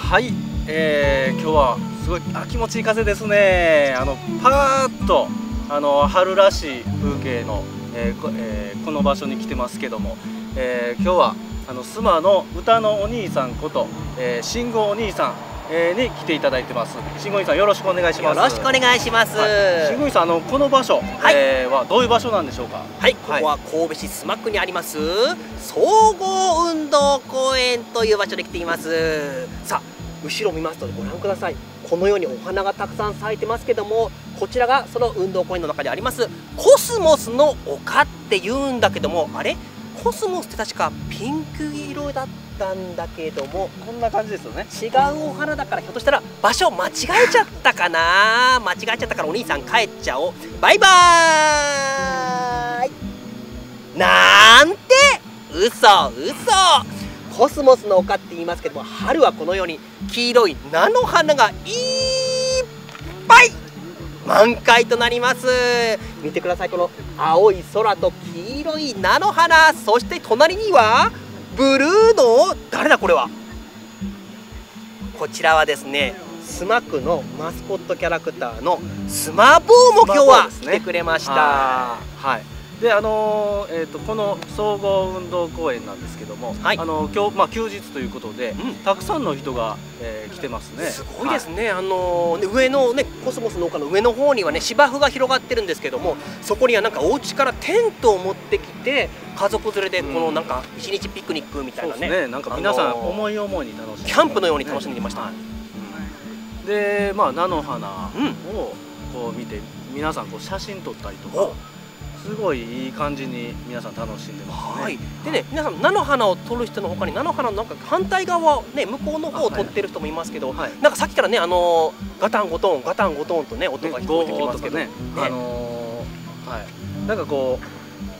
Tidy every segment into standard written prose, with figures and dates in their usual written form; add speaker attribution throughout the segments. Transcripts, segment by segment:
Speaker 1: はい、今日はすごい気持ちいい風ですね。パーッと春らしい風景の、この場所に来てますけども、今日は須磨の歌のお兄さんこと、慎吾お兄さん、に来ていただいてます。慎吾お兄さん、よろしくお願いします。
Speaker 2: よろしくお願いします。
Speaker 1: 慎吾お兄さん、この場所、はどういう場所なんでしょうか。
Speaker 2: はい、ここは神戸市須磨区にあります総合運動公園という場所で来ています。さあ、後ろ見ますとご覧ください。このようにお花がたくさん咲いてますけども、こちらがその運動公園の中にありますコスモスの丘って言うんだけども、あれコスモスって確かピンク色だったんだけども、
Speaker 1: こんな感じですよね。
Speaker 2: 違うお花だから、ひょっとしたら場所間違えちゃったかな。間違えちゃったからお兄さん帰っちゃおう。バイバーイ。なんて嘘。コスモスの丘って言いますけども、春はこのように黄色い菜の花がいっぱい満開となります。見てください、この青い空と黄色い菜の花、そして隣にはブルーの誰だこれは。こちらはですね、須磨区のマスコットキャラクターのスマボーも今日は来てくれました。
Speaker 1: はい。で、この総合運動公園なんですけども、今日休日ということで、たくさんの人が、来てますね。
Speaker 2: すごいですね。上のね、コスモスの丘の上の方にはね、芝生が広がってるんですけども、そこにはなんかお家からテントを持ってきて、家族連れでこのなんか一日ピクニックみたいなね、
Speaker 1: なんか皆さん思い思いに楽しんで、
Speaker 2: キャンプのように楽しんでいました。
Speaker 1: で、菜の花をこう見て、皆さんこう写真撮ったりとか。すごいいい感じに皆さん楽しんでますね。
Speaker 2: でね、皆さん菜の花を撮る人の他に菜の花のなんか反対側ね、向こうの方を撮ってる人もいますけど、なんかさっきからね、ガタンゴトンガタンゴトンとね、音が聞こえてきますけどね。
Speaker 1: なんかこう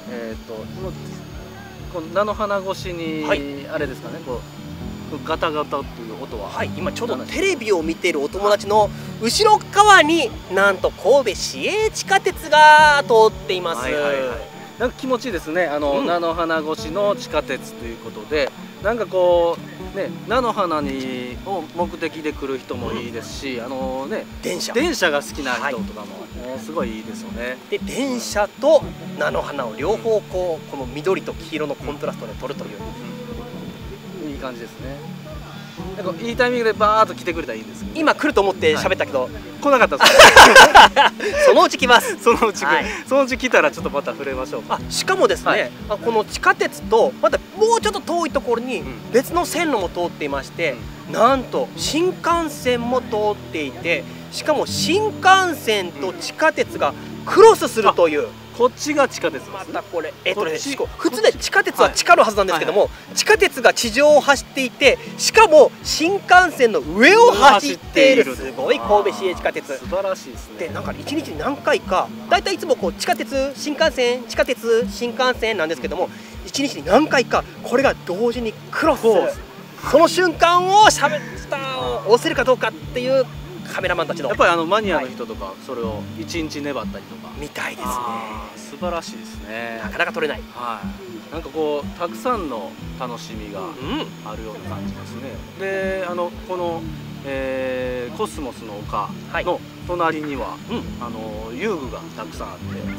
Speaker 1: この菜の花越しにあれですかね、こうガタガタという音は、
Speaker 2: 今ちょうどテレビを見ているお友達の後ろ側になんと神戸市営地下鉄が通っています。
Speaker 1: なんか気持ちいいですね。菜の花越しの地下鉄ということで、なんかこうね、菜の花にを目的で来る人もいいですし、電車が好きな人とかもすごいいいですよね。
Speaker 2: で、電車と菜の花を両方この緑と黄色のコントラストで撮るという。
Speaker 1: いい感じですね。なんかいいタイミングでバーッと来てくれたらいいんですけど、
Speaker 2: 今来ると思って喋ったけど、
Speaker 1: 来なかったです。
Speaker 2: そのうち来ます。
Speaker 1: そのうち来たらちょっとまた触れましょう。
Speaker 2: しかもですね、この地下鉄とまたもうちょっと遠いところに別の線路も通っていまして、なんと新幹線も通っていて、しかも新幹線と地下鉄がクロスするという。
Speaker 1: こっちが地下鉄です。
Speaker 2: またこれ普通ね、地下鉄は地下のはずなんですけども、地下鉄が地上を走っていて、しかも新幹線の上を走っている。すごい神戸市営地下鉄、
Speaker 1: 素晴らしいですね。
Speaker 2: で、なんか一日に何回か、だいたいいつもこう地下鉄新幹線地下鉄新幹線なんですけども、一日に何回かこれが同時にクロスする。その瞬間をシャベスターを押せるかどうかっていうカメラマンたちの、
Speaker 1: やっぱりマニアの人とかそれを一日粘ったりとか
Speaker 2: みたいですね。
Speaker 1: 素晴らしいですね。
Speaker 2: なかなか撮れない。
Speaker 1: なんかこうたくさんの楽しみがあるような感じですね。で、このコスモスの丘の隣には遊具がたくさんあって、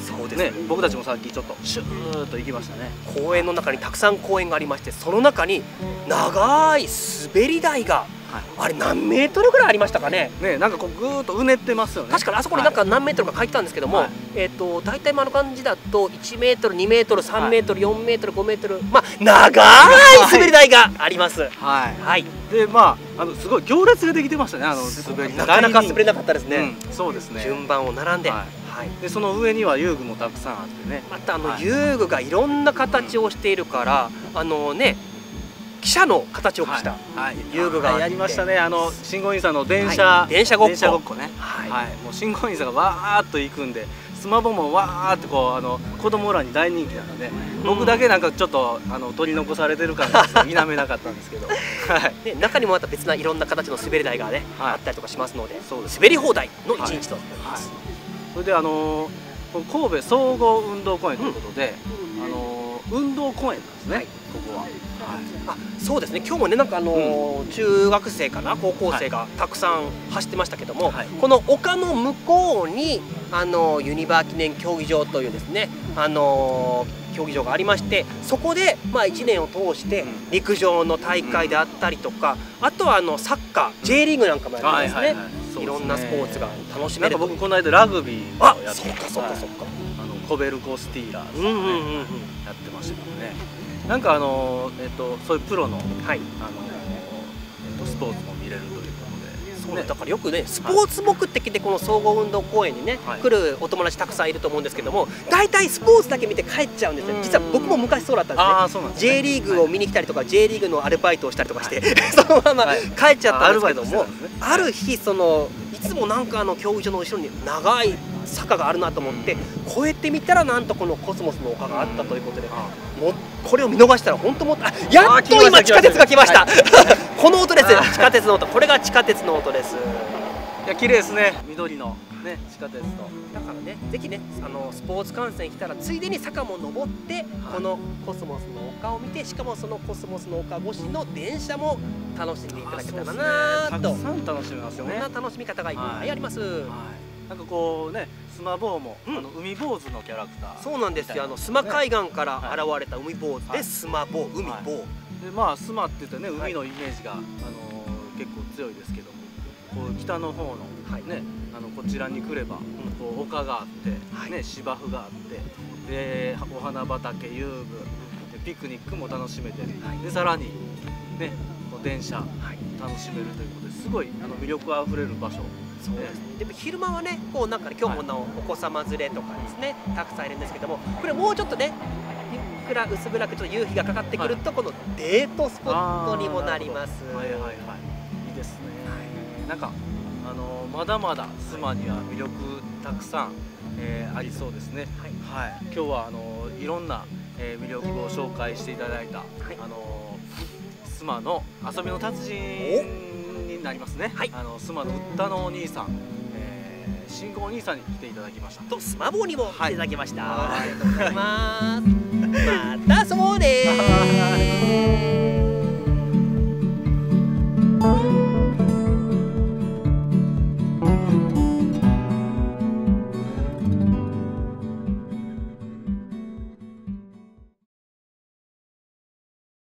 Speaker 1: そうですね、僕たちもさっきちょっとシューッと行きましたね。
Speaker 2: 公園の中にたくさん公園がありまして、その中に長い滑り台が、あれ何メートルぐらいありましたかね。
Speaker 1: なんかこうぐーっとうねってますよね。確
Speaker 2: かにあそこになんか何メートルか書いてたんですけども、大体あの感じだと1メートル、2メートル、3メートル、4メートル、5メートル、まあ長い滑り台があります。
Speaker 1: で、すごい行列ができてましたね。滑り台
Speaker 2: なかなか滑れなかったですね。
Speaker 1: そうですね。
Speaker 2: 順番を並んで、
Speaker 1: でその上には遊具もたくさんあってね。
Speaker 2: また遊具がいろんな形をしているから、汽車の形をした遊具が
Speaker 1: やりましたね。慎吾兄さんの電車ごっこね。もう慎吾兄さんがわーっと行くんで、スマホもわーってこう子供らに大人気なので、僕だけなんかちょっと取り残されてる感が否めなかったんですけど、
Speaker 2: 中にもまた別ないろんな形の滑り台がねあったりとかしますので、滑り放題の一日となります。
Speaker 1: それで神戸総合運動公園ということで、運動公園なんですね。 ここは。
Speaker 2: あ、そうですね。今日もね、なんか中学生かな、高校生がたくさん走ってましたけども、この丘の向こうにユニバー記念競技場というですね、競技場がありまして、そこで1年を通して陸上の大会であったりとか、あとはサッカー J リーグなんかもやりますね。いろんなスポーツが楽しめる。
Speaker 1: なんか僕この間ラグビーをやって、
Speaker 2: そうかそうかそうか、
Speaker 1: コベルコスティーラーズやってましたけどね。なんかそういうプロのスポーツも見れるということで、
Speaker 2: そうね、だからよくね、スポーツ目的でこの総合運動公園にね来るお友達たくさんいると思うんですけども、大体スポーツだけ見て帰っちゃうんですよ。実は僕も昔そうだったんですね。J リーグを見に来たりとか J リーグのアルバイトをしたりとかしてそのまま帰っちゃったんですけども、ある日いつもなんか競技場の後ろに長い坂があるなと思って越えてみたら、なんとこのコスモスの丘があったということで、もうこれを見逃したら本当もやっと今地下鉄が来ました。この音です。地下鉄の音。これが地下鉄の音です。
Speaker 1: いや、綺麗ですね、緑のね地下鉄と。
Speaker 2: だからね、ぜひねスポーツ観戦来たらついでに坂も登ってこのコスモスの丘を見て、しかもそのコスモスの丘越しの電車も楽しんでいただけたらなと。
Speaker 1: たくさん楽しめますよね。
Speaker 2: そんな楽しみ方がいっぱいあります。
Speaker 1: なんかこうね、スマボーも海坊主のキャラクター。
Speaker 2: そうなんですよ。須磨海岸から現れた海坊主でスマボー、海坊。
Speaker 1: でまあ須磨って言ったらね、海のイメージが結構強いですけども、こう北の方のね、こちらに来ればこう丘があってね、芝生があって、でお花畑、遊具でピクニックも楽しめて、でさらにね電車楽しめるということで、すごい魅力あふれる場所。
Speaker 2: そうですね。でも昼間はね、こうなんか今日もお子様連れとかですね、たくさんいるんですけども、これもうちょっとね、ゆっくら薄暗くちょっと夕日がかかってくると、このデートスポットにもなります。
Speaker 1: はいはいはい、いいですね。なんかまだまだ須磨には魅力たくさんありそうですね。はい。今日はいろんな魅力を紹介していただいた須磨の遊びの達人になりますね。須磨の歌のお兄さん、信号お兄さんに来ていただきました。
Speaker 2: とスマボーにも来ていただきました。ありがとうございます。また遊ぼうね。